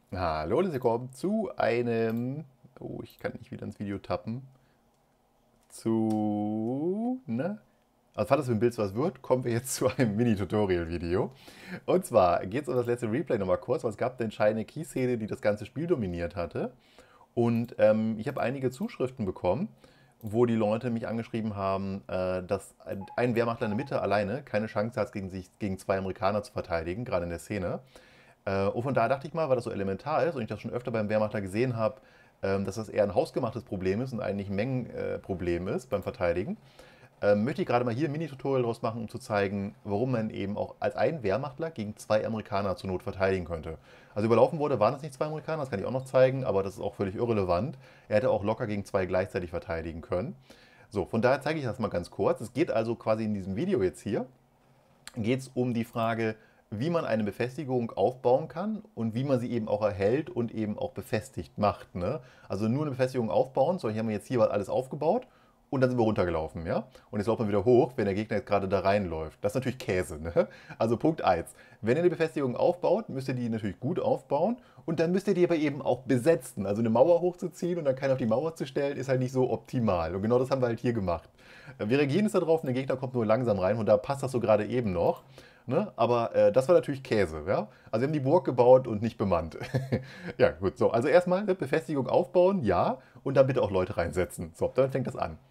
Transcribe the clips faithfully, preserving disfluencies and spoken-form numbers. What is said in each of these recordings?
Hallo und willkommen zu einem. Oh, ich kann nicht wieder ins Video tappen. Zu. Ne? Also, falls das mit dem Bild was wird, kommen wir jetzt zu einem Mini-Tutorial-Video. Und zwar geht es um das letzte Replay nochmal kurz, weil es gab eine entscheidende Key-Szene, die das ganze Spiel dominiert hatte. Und ähm, ich habe einige Zuschriften bekommen, wo die Leute mich angeschrieben haben, äh, dass ein, ein Wehrmachtler in der Mitte alleine keine Chance hat, gegen, sich, gegen zwei Amerikaner zu verteidigen, gerade in der Szene. Äh, und von daher dachte ich mal, weil das so elementar ist und ich das schon öfter beim Wehrmachtler gesehen habe, ähm, dass das eher ein hausgemachtes Problem ist und eigentlich ein Mengenproblem ist beim Verteidigen, ähm, möchte ich gerade mal hier ein Mini-Tutorial draus machen, um zu zeigen, warum man eben auch als ein Wehrmachtler gegen zwei Amerikaner zur Not verteidigen könnte. Also überlaufen wurde, waren es nicht zwei Amerikaner, das kann ich auch noch zeigen, aber das ist auch völlig irrelevant. Er hätte auch locker gegen zwei gleichzeitig verteidigen können. So, von daher zeige ich das mal ganz kurz. Es geht also quasi in diesem Video jetzt hier geht es um die Frage, wie man eine Befestigung aufbauen kann und wie man sie eben auch erhält und eben auch befestigt macht. Ne? Also nur eine Befestigung aufbauen, sondern hier haben wir jetzt hier alles aufgebaut und dann sind wir runtergelaufen. Ja? Und jetzt laufen wir wieder hoch, wenn der Gegner jetzt gerade da reinläuft. Das ist natürlich Käse. Ne? Also Punkt eins. Wenn ihr eine Befestigung aufbaut, müsst ihr die natürlich gut aufbauen und dann müsst ihr die aber eben auch besetzen. Also eine Mauer hochzuziehen und dann keinen auf die Mauer zu stellen, ist halt nicht so optimal. Und genau das haben wir halt hier gemacht. Wir reagieren jetzt darauf und der Gegner kommt nur langsam rein und da passt das so gerade eben noch. Ne? Aber äh, das war natürlich Käse. Ja? Also wir haben die Burg gebaut und nicht bemannt. Ja, gut. So, also erstmal eine Befestigung aufbauen, ja. Und dann bitte auch Leute reinsetzen. So, dann fängt das an.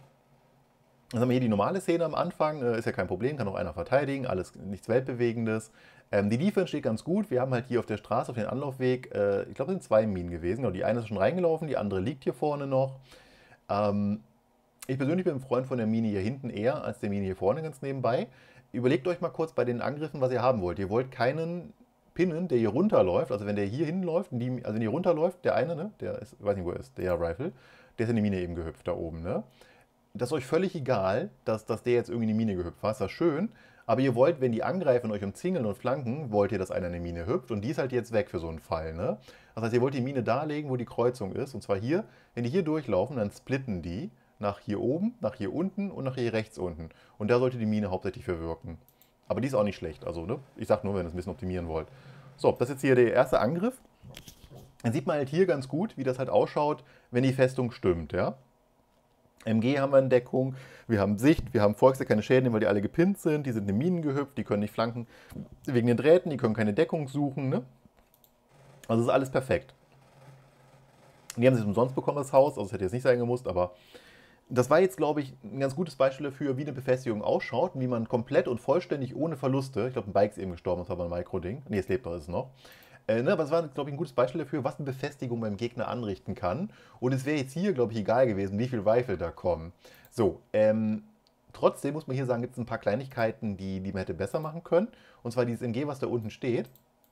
Dann haben wir hier die normale Szene am Anfang. Äh, ist ja kein Problem, kann auch einer verteidigen. Alles nichts Weltbewegendes. Ähm, die Defense steht ganz gut. Wir haben halt hier auf der Straße, auf dem Anlaufweg, äh, ich glaube, es sind zwei Minen gewesen. Genau, die eine ist schon reingelaufen, die andere liegt hier vorne noch. Ähm, Ich persönlich bin ein Freund von der Mine hier hinten eher als der Mine hier vorne ganz nebenbei. Überlegt euch mal kurz bei den Angriffen, was ihr haben wollt. Ihr wollt keinen pinnen, der hier runterläuft. Also wenn der hier hinläuft, die, also wenn hier runterläuft, der eine, ne, der ist, ich weiß nicht, wo er ist, der Rifle, der ist in die Mine eben gehüpft da oben, ne? Das ist euch völlig egal, dass, dass der jetzt irgendwie in die Mine gehüpft war. Ist das schön. Aber ihr wollt, wenn die angreifen, euch umzingeln und flanken, wollt ihr, dass einer in die Mine hüpft. Und die ist halt jetzt weg für so einen Fall. Ne? Das heißt, ihr wollt die Mine da legen, wo die Kreuzung ist. Und zwar hier. Wenn die hier durchlaufen, dann splitten die nach hier oben, nach hier unten und nach hier rechts unten. Und da sollte die Mine hauptsächlich für wirken. Aber die ist auch nicht schlecht. Also, ne? Ich sag nur, wenn ihr es ein bisschen optimieren wollt. So, das ist jetzt hier der erste Angriff. Dann sieht man halt hier ganz gut, wie das halt ausschaut, wenn die Festung stimmt. Ja? M G haben wir in Deckung, wir haben Sicht, wir haben Volks, keine Schäden, weil die alle gepinnt sind, die sind in Minen gehüpft, die können nicht flanken wegen den Drähten, die können keine Deckung suchen. Ne? Also ist alles perfekt. Die haben sie umsonst bekommen, das Haus, also es hätte jetzt nicht sein gemusst, aber das war jetzt, glaube ich, ein ganz gutes Beispiel dafür, wie eine Befestigung ausschaut und wie man komplett und vollständig ohne Verluste, ich glaube, ein Bike ist eben gestorben, das war aber ein Mikro-Ding, nee, es lebt doch, ist es noch, Äh, ne, aber es war, glaube ich, ein gutes Beispiel dafür, was eine Befestigung beim Gegner anrichten kann. Und es wäre jetzt hier, glaube ich, egal gewesen, wie viele Rifle da kommen. So, ähm, trotzdem muss man hier sagen, gibt es ein paar Kleinigkeiten, die, die man hätte besser machen können. Und zwar dieses M G, was da unten steht.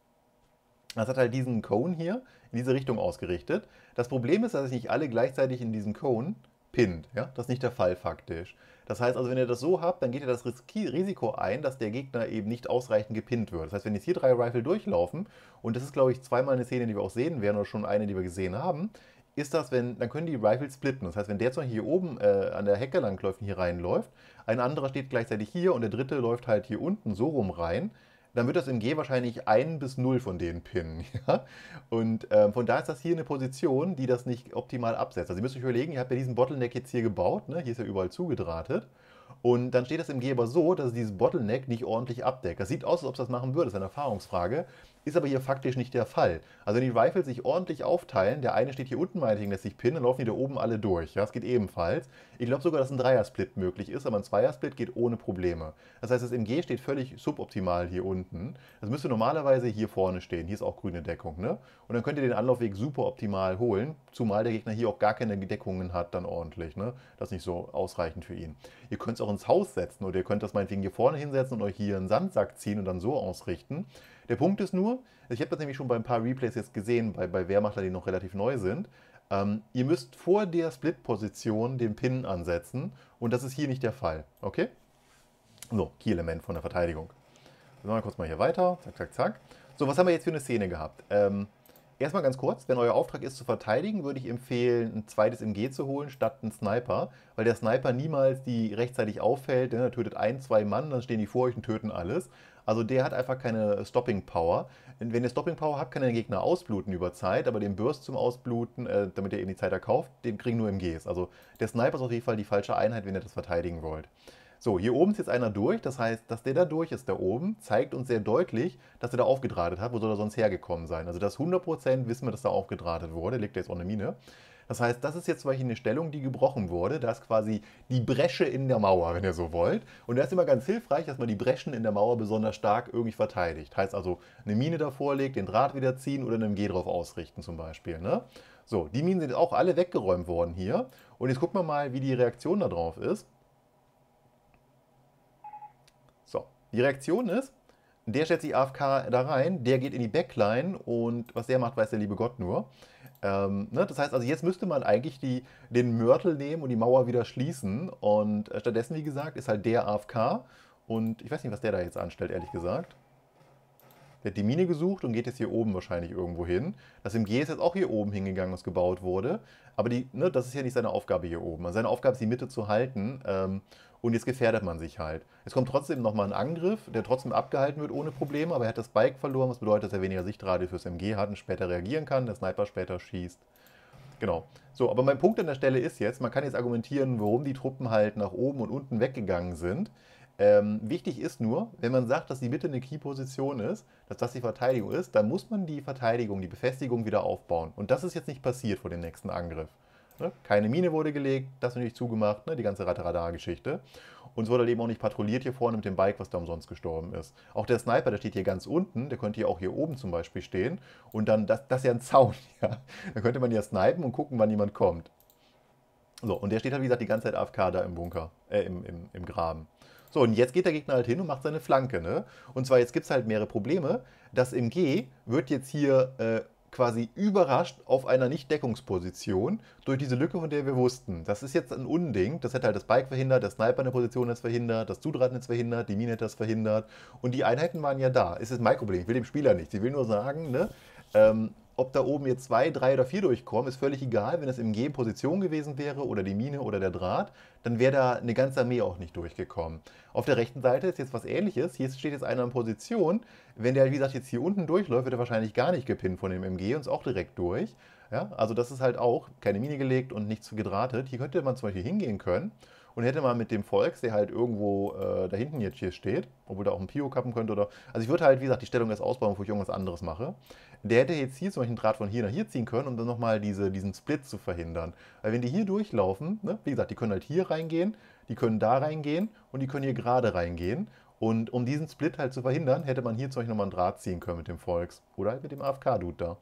Das hat halt diesen Cone hier in diese Richtung ausgerichtet. Das Problem ist, dass sich nicht alle gleichzeitig in diesen Cone pinnt. Ja? Das ist nicht der Fall faktisch. Das heißt also, wenn ihr das so habt, dann geht ihr das Risiko ein, dass der Gegner eben nicht ausreichend gepinnt wird. Das heißt, wenn jetzt hier drei Rifle durchlaufen, und das ist, glaube ich, zweimal eine Szene, die wir auch sehen werden, oder schon eine, die wir gesehen haben, ist das, wenn, dann können die Rifle splitten. Das heißt, wenn der zum Beispiel hier oben äh, an der Hecke langläuft und hier reinläuft, ein anderer steht gleichzeitig hier und der dritte läuft halt hier unten so rum rein, dann wird das M G wahrscheinlich ein bis null von denen pinnen. Ja? Und ähm, von daher ist das hier eine Position, die das nicht optimal absetzt. Also ihr müsst euch überlegen, ihr habt ja diesen Bottleneck jetzt hier gebaut, ne? Hier ist ja überall zugedrahtet. Und dann steht das M G aber so, dass es dieses Bottleneck nicht ordentlich abdeckt. Das sieht aus, als ob es das machen würde, das ist eine Erfahrungsfrage. Ist aber hier faktisch nicht der Fall. Also wenn die Rifles sich ordentlich aufteilen, der eine steht hier unten meinetwegen, lässt sich pinnen, dann laufen die da oben alle durch. Ja, das geht ebenfalls. Ich glaube sogar, dass ein Dreier-Split möglich ist, aber ein Zweier-Split geht ohne Probleme. Das heißt, das M G steht völlig suboptimal hier unten. Das müsste normalerweise hier vorne stehen. Hier ist auch grüne Deckung. Ne? Und dann könnt ihr den Anlaufweg super optimal holen, zumal der Gegner hier auch gar keine Deckungen hat, dann ordentlich. Ne? Das ist nicht so ausreichend für ihn. Ihr könnt es auch ins Haus setzen oder ihr könnt das meinetwegen hier vorne hinsetzen und euch hier einen Sandsack ziehen und dann so ausrichten. Der Punkt ist nur, ich habe das nämlich schon bei ein paar Replays jetzt gesehen, bei, bei Wehrmachlern, die noch relativ neu sind. Ähm, ihr müsst vor der Split-Position den Pin ansetzen und das ist hier nicht der Fall. Okay? So, Key-Element von der Verteidigung. Wir machen kurz mal hier weiter. Zack, zack, zack. So, was haben wir jetzt für eine Szene gehabt? Ähm, erstmal ganz kurz, wenn euer Auftrag ist zu verteidigen, würde ich empfehlen, ein zweites M G zu holen statt einen Sniper, weil der Sniper niemals die rechtzeitig auffällt, denn er tötet ein, zwei Mann, dann stehen die vor euch und töten alles. Also der hat einfach keine Stopping Power. Wenn ihr Stopping Power habt, kann der Gegner ausbluten über Zeit, aber den Burst zum Ausbluten, äh, damit ihr eben die Zeit erkauft, den kriegen nur M Gs. Also der Sniper ist auf jeden Fall die falsche Einheit, wenn ihr das verteidigen wollt. So, hier oben ist jetzt einer durch, das heißt, dass der da durch ist, da oben, zeigt uns sehr deutlich, dass er da aufgedrahtet hat. Wo soll er sonst hergekommen sein? Also das hundert Prozent wissen wir, dass da aufgedrahtet wurde, liegt jetzt auch eine Mine. Das heißt, das ist jetzt zum Beispiel eine Stellung, die gebrochen wurde. Da ist quasi die Bresche in der Mauer, wenn ihr so wollt. Und da ist immer ganz hilfreich, dass man die Breschen in der Mauer besonders stark irgendwie verteidigt. Heißt also, eine Mine davor legt, den Draht wieder ziehen oder einen M G drauf ausrichten zum Beispiel. Ne? So, die Minen sind auch alle weggeräumt worden hier. Und jetzt gucken wir mal, wie die Reaktion da drauf ist. So, die Reaktion ist, der stellt sich A F K da rein, der geht in die Backline und was der macht, weiß der liebe Gott nur. Ähm, ne? Das heißt also, jetzt müsste man eigentlich die, den Mörtel nehmen und die Mauer wieder schließen und äh, stattdessen, wie gesagt, ist halt der A F K und ich weiß nicht, was der da jetzt anstellt, ehrlich gesagt. Der hat die Mine gesucht und geht jetzt hier oben wahrscheinlich irgendwo hin. Das M G ist jetzt auch hier oben hingegangen, was gebaut wurde. Aber die, ne, das ist ja nicht seine Aufgabe hier oben. Also seine Aufgabe ist, die Mitte zu halten. Ähm, und jetzt gefährdet man sich halt. Es kommt trotzdem nochmal ein Angriff, der trotzdem abgehalten wird ohne Probleme. Aber er hat das Bike verloren, was bedeutet, dass er weniger Sichtradius fürs M G hat und später reagieren kann. Der Sniper später schießt. Genau. So, aber mein Punkt an der Stelle ist jetzt, man kann jetzt argumentieren, warum die Truppen halt nach oben und unten weggegangen sind. Ähm, wichtig ist nur, wenn man sagt, dass die Mitte eine Key-Position ist, dass das die Verteidigung ist, dann muss man die Verteidigung, die Befestigung wieder aufbauen. Und das ist jetzt nicht passiert vor dem nächsten Angriff. Ne? Keine Mine wurde gelegt, das natürlich zugemacht, ne? Die ganze Radar-Geschichte. Und es wurde halt eben auch nicht patrouilliert hier vorne mit dem Bike, was da umsonst gestorben ist. Auch der Sniper, der steht hier ganz unten, der könnte ja auch hier oben zum Beispiel stehen. Und dann, das, das ist ja ein Zaun, ja. Da könnte man ja snipen und gucken, wann jemand kommt. So, und der steht halt, wie gesagt, die ganze Zeit A F K da im Bunker, äh, im, im, im Graben. So, und jetzt geht der Gegner halt hin und macht seine Flanke, ne? Und zwar, jetzt gibt es halt mehrere Probleme. Das M G wird jetzt hier äh, quasi überrascht auf einer Nicht-Deckungsposition durch diese Lücke, von der wir wussten. Das ist jetzt ein Unding. Das hätte halt das Bike verhindert, der Sniper in der Position hat es verhindert, das Zudrahtnetz verhindert, die Mine hätte das verhindert. Und die Einheiten waren ja da. Es ist mein Problem. Ich will dem Spieler nichts. Ich will nur sagen, ne? Ähm, ob da oben jetzt zwei, drei oder vier durchkommen, ist völlig egal. Wenn das M G in Position gewesen wäre oder die Mine oder der Draht, dann wäre da eine ganze Armee auch nicht durchgekommen. Auf der rechten Seite ist jetzt was Ähnliches. Hier steht jetzt einer in Position. Wenn der, wie gesagt, jetzt hier unten durchläuft, wird er wahrscheinlich gar nicht gepinnt von dem M G und ist auch direkt durch. Ja, also das ist halt auch keine Mine gelegt und nichts gedrahtet. Hier könnte man zum Beispiel hingehen können und hätte man mit dem Volks, der halt irgendwo äh, da hinten jetzt hier steht, obwohl da auch ein Pio kappen könnte oder. Also ich würde halt, wie gesagt, die Stellung erst ausbauen, bevor ich irgendwas anderes mache. Der hätte jetzt hier zum Beispiel einen Draht von hier nach hier ziehen können, um dann nochmal diese, diesen Split zu verhindern. Weil wenn die hier durchlaufen, ne, wie gesagt, die können halt hier reingehen, die können da reingehen und die können hier gerade reingehen. Und um diesen Split halt zu verhindern, hätte man hier zum Beispiel nochmal einen Draht ziehen können mit dem Volks. Oder halt mit dem A F K-Dude da.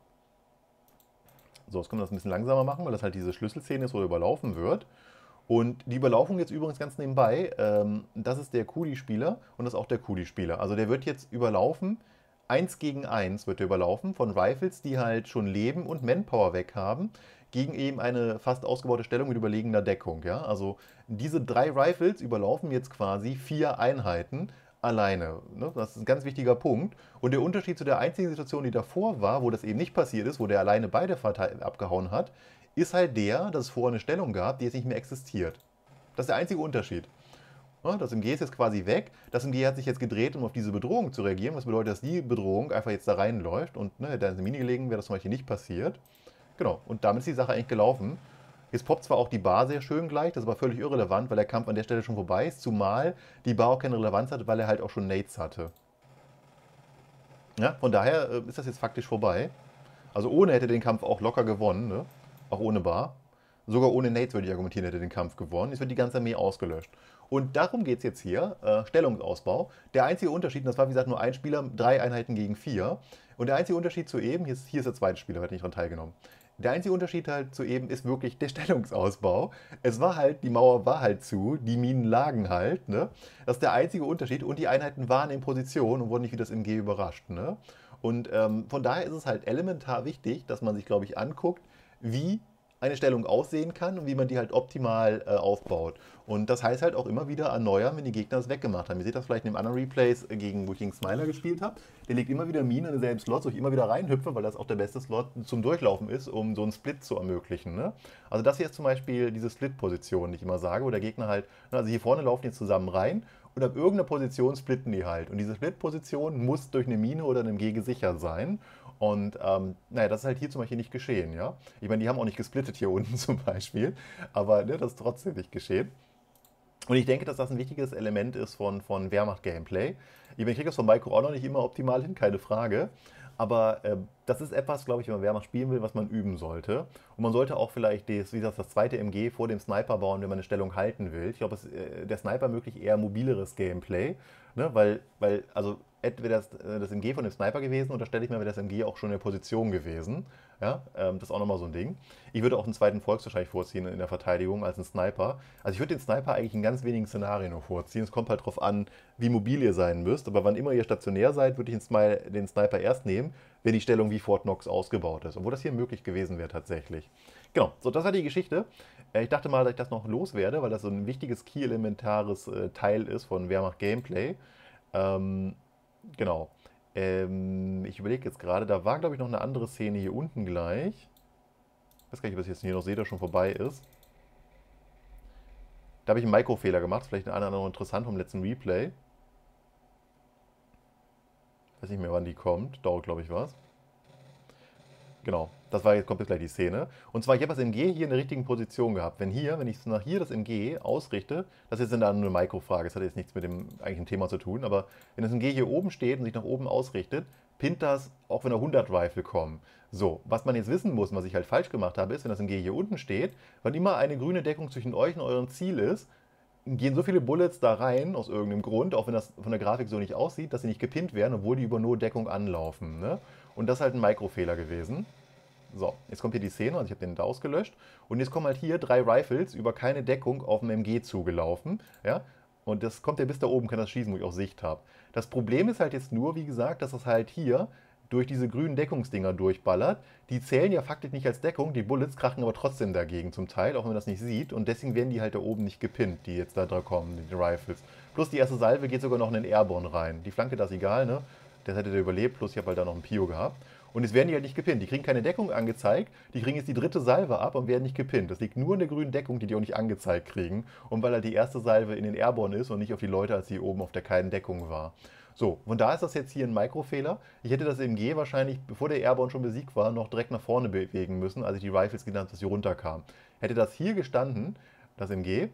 So, jetzt können wir das ein bisschen langsamer machen, weil das halt diese Schlüsselszene ist, wo er überlaufen wird. Und die Überlaufung jetzt übrigens ganz nebenbei, ähm, das ist der Kuli-Spieler und das ist auch der Kuli-Spieler. Also der wird jetzt überlaufen, eins gegen eins wird er überlaufen von Rifles, die halt schon Leben und Manpower weg haben, gegen eben eine fast ausgebaute Stellung mit überlegener Deckung. Ja? Also diese drei Rifles überlaufen jetzt quasi vier Einheiten alleine. Ne? Das ist ein ganz wichtiger Punkt. Und der Unterschied zu der einzigen Situation, die davor war, wo das eben nicht passiert ist, wo der alleine beide abgehauen hat, ist halt der, dass es vorher eine Stellung gab, die jetzt nicht mehr existiert. Das ist der einzige Unterschied. Ja, das M G ist jetzt quasi weg. Das M G hat sich jetzt gedreht, um auf diese Bedrohung zu reagieren. Was bedeutet, dass die Bedrohung einfach jetzt da reinläuft. Und ne, da in eine Mine gelegen wäre das zum Beispiel nicht passiert. Genau, und damit ist die Sache eigentlich gelaufen. Jetzt poppt zwar auch die Bar sehr schön gleich, das ist aber völlig irrelevant, weil der Kampf an der Stelle schon vorbei ist. Zumal die Bar auch keine Relevanz hatte, weil er halt auch schon Nades hatte. Ja, von daher äh, ist das jetzt faktisch vorbei. Also ohne hätte den Kampf auch locker gewonnen, ne? Auch ohne Bar. Sogar ohne Nades würde ich argumentieren, hätte den Kampf gewonnen. Jetzt wird die ganze Armee ausgelöscht. Und darum geht es jetzt hier, äh, Stellungsausbau. Der einzige Unterschied, und das war wie gesagt nur ein Spieler, drei Einheiten gegen vier. Und der einzige Unterschied zu eben, hier ist, hier ist der zweite Spieler, hat nicht daran teilgenommen. Der einzige Unterschied halt zu eben ist wirklich der Stellungsausbau. Es war halt, die Mauer war halt zu, die Minen lagen halt, ne? Das ist der einzige Unterschied und die Einheiten waren in Position und wurden nicht wie das M G überrascht, ne? Und ähm, von daher ist es halt elementar wichtig, dass man sich, glaube ich, anguckt, wie eine Stellung aussehen kann und wie man die halt optimal äh, aufbaut. Und das heißt halt auch immer wieder erneuern, wenn die Gegner das weggemacht haben. Ihr seht das vielleicht in dem anderen Replays, äh, gegen, wo ich gegen Smiler gespielt habe. Der legt immer wieder Minen in denselben Slot, wo ich immer wieder reinhüpfe, weil das auch der beste Slot zum Durchlaufen ist, um so einen Split zu ermöglichen. Ne? Also das hier ist zum Beispiel diese Split-Position, die ich immer sage, wo der Gegner halt, also hier vorne laufen jetzt zusammen rein und ab irgendeiner Position splitten die halt. Und diese Split-Position muss durch eine Mine oder einem G gesichert sein. Und ähm, naja, das ist halt hier zum Beispiel nicht geschehen, ja. Ich meine, die haben auch nicht gesplittet hier unten zum Beispiel, aber ne, das ist trotzdem nicht geschehen. Und ich denke, dass das ein wichtiges Element ist von, von Wehrmacht-Gameplay. Ich meine, ich kriege das von Micro auch noch nicht immer optimal hin, keine Frage. Aber äh, das ist etwas, glaube ich, wenn man Wehrmacht spielen will, was man üben sollte. Und man sollte auch vielleicht das, wie gesagt, das zweite M G vor dem Sniper bauen, wenn man eine Stellung halten will. Ich glaube, es, äh, der Sniper ermöglicht eher mobileres Gameplay. Ne? Weil, weil, also, wäre das, äh, das M G von dem Sniper gewesen, unterstelle ich mir, wäre das M G auch schon in der Position gewesen. Ja, ähm, das ist auch nochmal so ein Ding. Ich würde auch einen zweiten Volks wahrscheinlich vorziehen in der Verteidigung als einen Sniper. Also ich würde den Sniper eigentlich in ganz wenigen Szenarien nur vorziehen. Es kommt halt darauf an, wie mobil ihr sein müsst. Aber wann immer ihr stationär seid, würde ich den, Smile, den Sniper erst nehmen, wenn die Stellung wie Fort Knox ausgebaut ist. Obwohl das hier möglich gewesen wäre tatsächlich. Genau, so das war die Geschichte. Äh, Ich dachte mal, dass ich das noch loswerde, weil das so ein wichtiges Key-elementares äh, Teil ist von Wehrmacht Gameplay. Ähm, genau. Ähm, ich überlege jetzt gerade, da war glaube ich noch eine andere Szene hier unten gleich. Ich weiß gar nicht, ob ich jetzt hier noch sehe, dass schon vorbei ist. Da habe ich einen Mikrofehler gemacht, vielleicht eine andere noch interessant vom letzten Replay. Ich weiß nicht mehr, wann die kommt. Dauert, glaube ich, was. Genau, das war jetzt, kommt jetzt gleich die Szene. Und zwar, ich habe das M G hier in der richtigen Position gehabt. Wenn hier, wenn ich nach hier das M G ausrichte, das ist jetzt eine Mikrofrage, das hat jetzt nichts mit dem eigentlichen Thema zu tun, aber wenn das M G hier oben steht und sich nach oben ausrichtet, pinnt das, auch wenn da hundert Rifle kommen. So, was man jetzt wissen muss, was ich halt falsch gemacht habe, ist, wenn das M G hier unten steht, wann immer eine grüne Deckung zwischen euch und eurem Ziel ist, gehen so viele Bullets da rein, aus irgendeinem Grund, auch wenn das von der Grafik so nicht aussieht, dass sie nicht gepinnt werden, obwohl die über No-Deckung anlaufen. Ne? Und das ist halt ein Mikrofehler gewesen. So, jetzt kommt hier die Szene, also ich habe den da ausgelöscht. Und jetzt kommen halt hier drei Rifles über keine Deckung auf dem M G zugelaufen. Ja? Und das kommt ja bis da oben, kann das schießen, wo ich auch Sicht habe. Das Problem ist halt jetzt nur, wie gesagt, dass das halt hier durch diese grünen Deckungsdinger durchballert. Die zählen ja faktisch nicht als Deckung, die Bullets krachen aber trotzdem dagegen zum Teil, auch wenn man das nicht sieht. Und deswegen werden die halt da oben nicht gepinnt, die jetzt da dran kommen, die Rifles. Plus die erste Salve geht sogar noch in den Airborne rein. Die Flanke, das ist egal, ne? Das hätte der überlebt, plus ich habe halt da noch einen Pio gehabt. Und jetzt werden die halt nicht gepinnt. Die kriegen keine Deckung angezeigt, die kriegen jetzt die dritte Salve ab und werden nicht gepinnt. Das liegt nur in der grünen Deckung, die die auch nicht angezeigt kriegen. Und weil halt die erste Salve in den Airborne ist und nicht auf die Leute, als sie oben auf der keinen Deckung war. So, und da ist das jetzt hier ein Mikrofehler. Ich hätte das M G wahrscheinlich, bevor der Airborne schon besiegt war, noch direkt nach vorne bewegen müssen, als ich die Rifles genannt habe, dass sie runterkamen. Hätte das hier gestanden, das M G,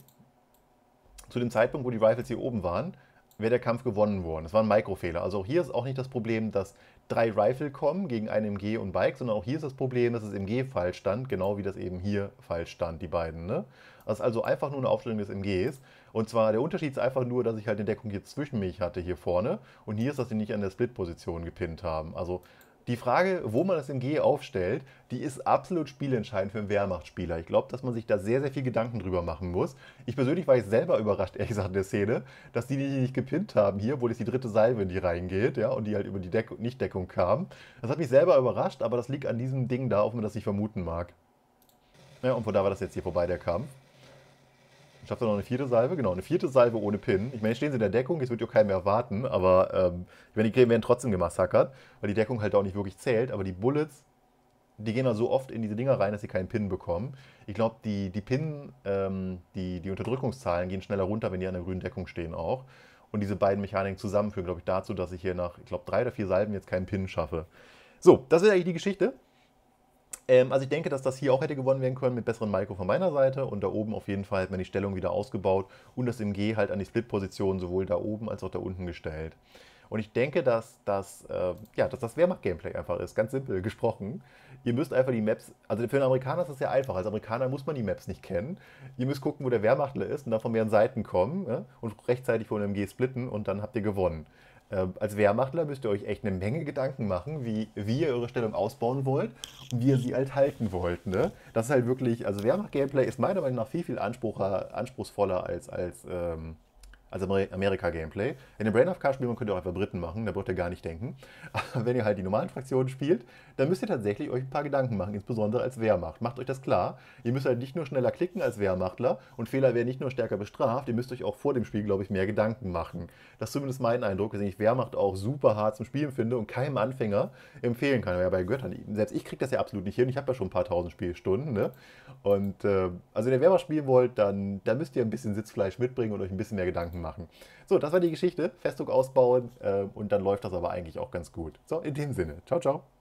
zu dem Zeitpunkt, wo die Rifles hier oben waren, wäre der Kampf gewonnen worden. Das war ein Mikrofehler. Also auch hier ist auch nicht das Problem, dass drei Rifle kommen gegen ein M G und Bike, sondern auch hier ist das Problem, dass das M G falsch stand, genau wie das eben hier falsch stand, die beiden. Ne? Das ist also einfach nur eine Aufstellung des M Gs. Und zwar der Unterschied ist einfach nur, dass ich halt eine Deckung hier zwischen mich hatte, hier vorne. Und hier ist, dass sie nicht an der Split-Position gepinnt haben. Also die Frage, wo man das M G aufstellt, die ist absolut spielentscheidend für einen Wehrmachtspieler. Ich glaube, dass man sich da sehr, sehr viel Gedanken drüber machen muss. Ich persönlich war jetzt selber überrascht, ehrlich gesagt, in der Szene, dass die die nicht gepinnt haben hier, wo jetzt die dritte Salve in die reingeht, ja, und die halt über die Deck Nicht-Deckung kam. Das hat mich selber überrascht, aber das liegt an diesem Ding da, auch wenn man das nicht vermuten mag. Ja, und von da war das jetzt hier vorbei, der Kampf. Schafft er noch eine vierte Salve? Genau, eine vierte Salve ohne Pin. Ich meine, jetzt stehen sie in der Deckung, jetzt wird ja keiner mehr warten, aber ähm, ich meine, die werden trotzdem gemassakert, weil die Deckung halt auch nicht wirklich zählt, aber die Bullets, die gehen halt so oft in diese Dinger rein, dass sie keinen Pin bekommen. Ich glaube, die, die Pin, ähm, die, die Unterdrückungszahlen gehen schneller runter, wenn die an der grünen Deckung stehen auch. Und diese beiden Mechaniken zusammenführen, glaube ich, dazu, dass ich hier nach, ich glaube, drei oder vier Salven jetzt keinen Pin schaffe. So, das ist eigentlich die Geschichte. Ähm, also ich denke, dass das hier auch hätte gewonnen werden können mit besseren Micro von meiner Seite und da oben auf jeden Fall hat man die Stellung wieder ausgebaut und das M G halt an die Split-Position sowohl da oben als auch da unten gestellt. Und ich denke, dass das, äh, ja, dass das Wehrmacht-Gameplay einfach ist, ganz simpel gesprochen. Ihr müsst einfach die Maps, also für einen Amerikaner ist das sehr einfach, als Amerikaner muss man die Maps nicht kennen. Ihr müsst gucken, wo der Wehrmachtler ist und dann von mehreren Seiten kommen, ja, und rechtzeitig vor dem M G splitten und dann habt ihr gewonnen. Äh, als Wehrmachtler müsst ihr euch echt eine Menge Gedanken machen, wie, wie ihr eure Stellung ausbauen wollt und wie ihr sie halt halten wollt. Ne? Das ist halt wirklich, also Wehrmacht-Gameplay ist meiner Meinung nach viel, viel Anspruch, anspruchsvoller als, als, ähm, als Amerika-Gameplay. In dem Brain of Car Spiel könnt ihr auch einfach Briten machen, da braucht ihr gar nicht denken. Aber wenn ihr halt die normalen Fraktionen spielt, dann müsst ihr tatsächlich euch ein paar Gedanken machen, insbesondere als Wehrmacht. Macht euch das klar. Ihr müsst halt nicht nur schneller klicken als Wehrmachtler und Fehler werden nicht nur stärker bestraft, ihr müsst euch auch vor dem Spiel, glaube ich, mehr Gedanken machen. Das ist zumindest mein Eindruck, dass ich Wehrmacht auch super hart zum Spielen finde und keinem Anfänger empfehlen kann. Ja, bei Göttern, selbst ich kriege das ja absolut nicht hin. Ich habe ja schon ein paar tausend Spielstunden. Ne? Und äh, also wenn ihr Wehrmacht spielen wollt, dann, dann müsst ihr ein bisschen Sitzfleisch mitbringen und euch ein bisschen mehr Gedanken Sekunden machen. So, das war die Geschichte. Festung ausbauen äh, und dann läuft das aber eigentlich auch ganz gut. So, in dem Sinne. Ciao, ciao.